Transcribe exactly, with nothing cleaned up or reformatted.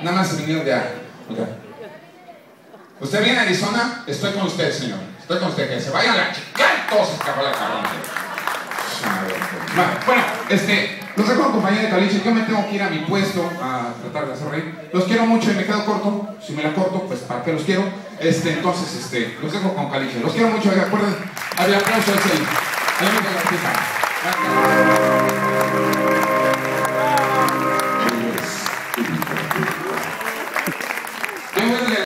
Nada más se vinieron de A. Okay. Usted viene a Arizona, estoy con usted, señor. Estoy con usted, que se vayan a la chica. Todos se escapó la cabrón. Bueno, este, los dejo con compañía de Caliche. Yo me tengo que ir a mi puesto a tratar de hacer reír. Los quiero mucho y me quedo corto. Si me la corto, pues para qué los quiero. Este, entonces, este, los dejo con Caliche. Los quiero mucho. Recuerden, había aplauso ese. Ahí me quedo la